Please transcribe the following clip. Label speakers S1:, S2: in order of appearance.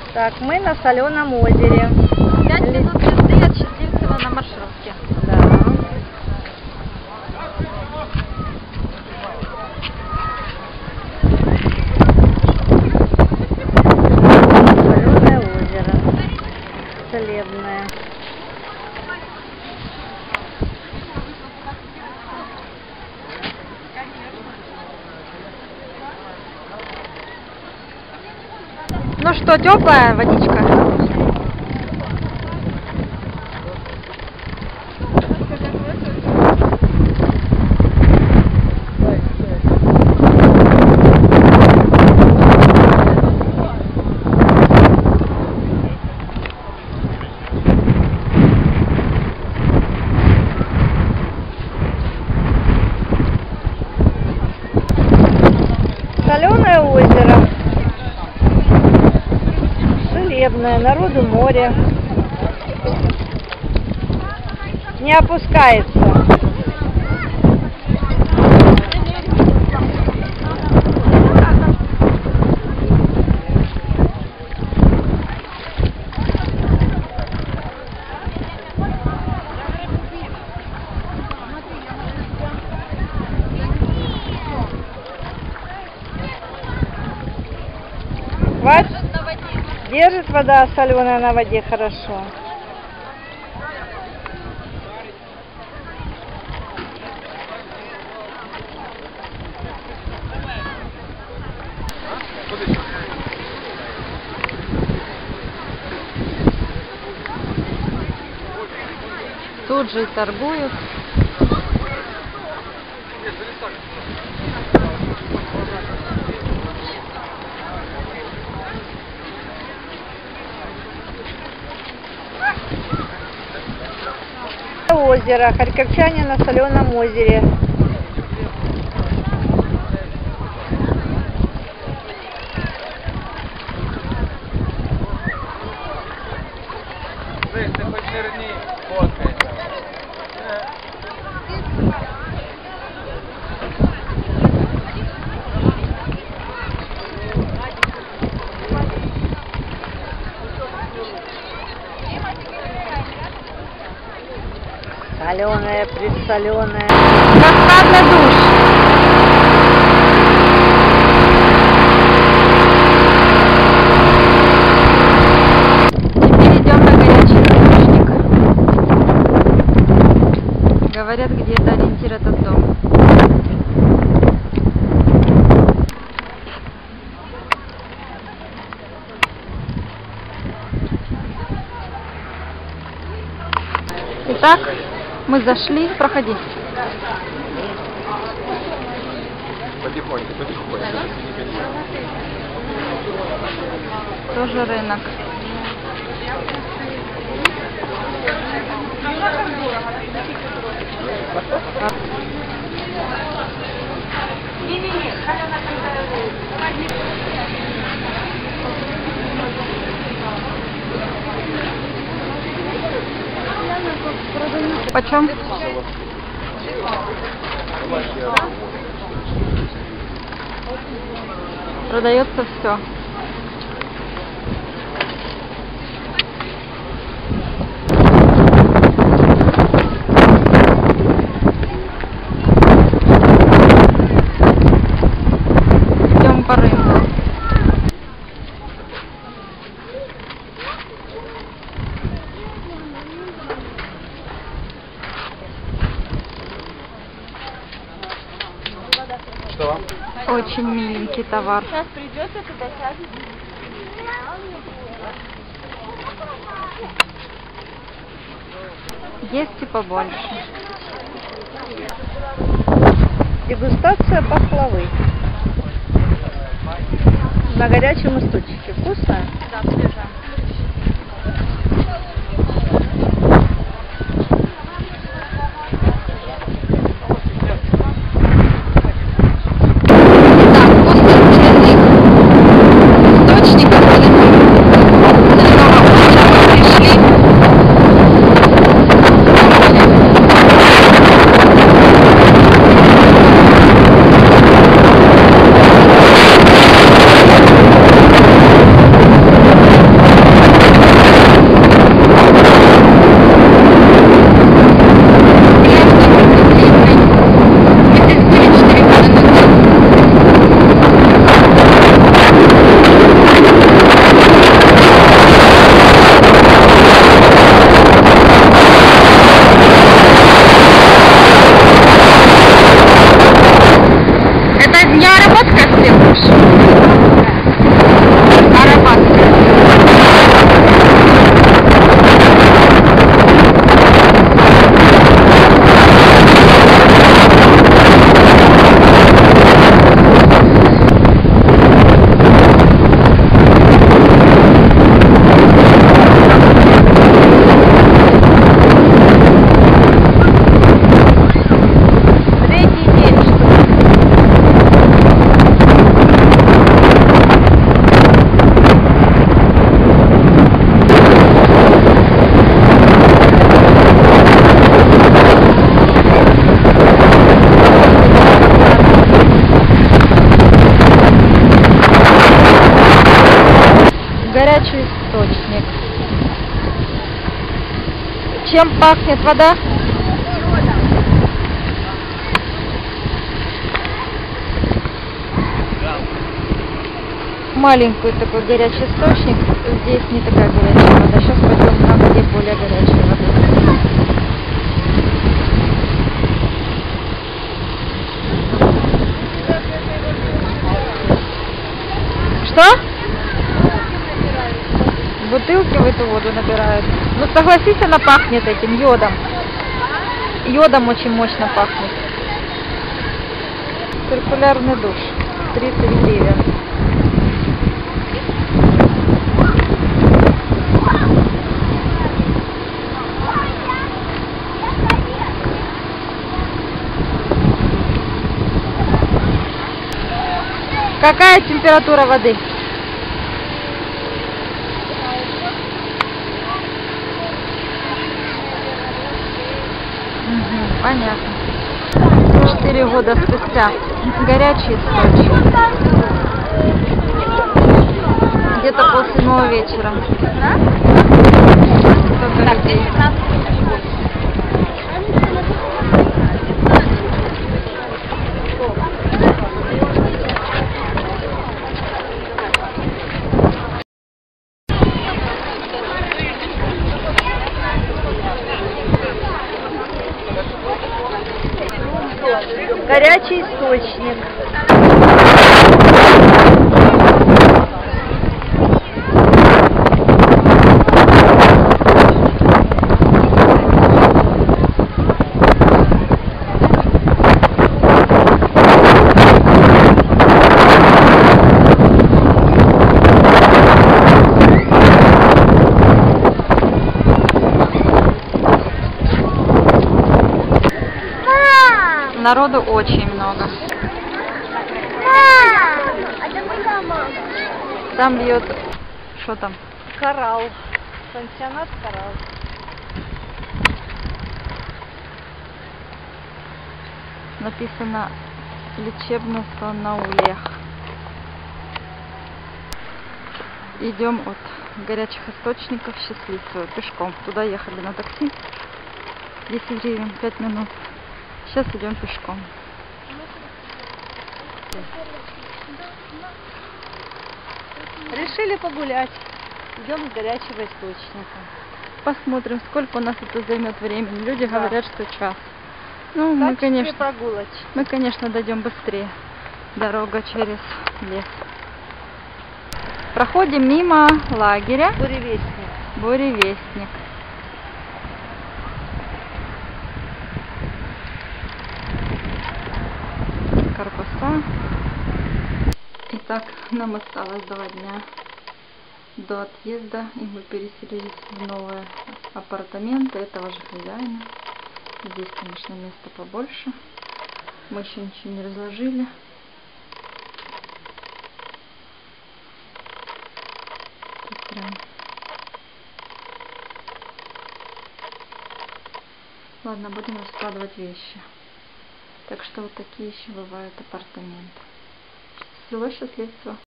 S1: Так, мы на Соленом озере.
S2: 5 минут езды от Счастливцева на маршрутке.
S1: Да. Соленое озеро. Целебное.
S2: Ну что, теплая водичка?
S1: Соленое озеро. Целебное, народу море. Не опускается. Хватит? Держит вода соленая на воде хорошо.
S2: Тут же и торгуют.
S1: Озеро. Харьковчане на Соленом озере. Соленое, пресоленое.
S2: Каскадный душ. Теперь идем на горячий источник. Говорят, где это ориентир этот дом. Итак, мы зашли, проходи.
S3: Потихоньку, потихоньку.
S2: Тоже рынок. Почем? Продается все. Идем по рынку.
S3: Что вам?
S2: Очень миленький товар.
S4: Сейчас придет, и туда сядет.
S2: Есть и побольше.
S1: Дегустация пахлавы. На горячем источнике. Вкусно?
S4: Да, свежая.
S2: Горячий источник. Чем пахнет вода? Маленький такой горячий источник. Здесь не такая горячая вода. Сейчас пойдем на где более горячая вода. Что? Бутылки в эту воду набирают. Ну согласись, она пахнет этим йодом. Йодом очень мощно пахнет. Циркулярный душ. 30 гривен. Какая температура воды? Понятно. 4 года спустя. Горячий источник. Где-то после 7 вечера.
S4: Так, здесь 15.
S1: Горячий источник.
S2: Народу очень много. Там бьет... Что там?
S1: Коралл. Пансионат Коралл.
S2: Написано лечебный сон на ульях. Идем от горячих источников в Счастливцево пешком. Туда ехали на такси. 10 гривен, 5 минут. Сейчас идем пешком.
S1: Решили погулять. Идем с горячего источника.
S2: Посмотрим, сколько у нас это займет времени. Люди говорят, что час. Ну, мы, конечно, дойдем быстрее. Дорога через лес. Проходим мимо лагеря.
S1: Буревестник.
S2: Буревестник. Корпуса. Итак, нам осталось 2 дня до отъезда, и мы переселились в новые апартаменты этого же хозяина. Здесь, конечно, места побольше. Мы еще ничего не разложили. Тут прям... Ладно, будем раскладывать вещи. Так что вот такие еще бывают апартаменты. Село Счастливцево.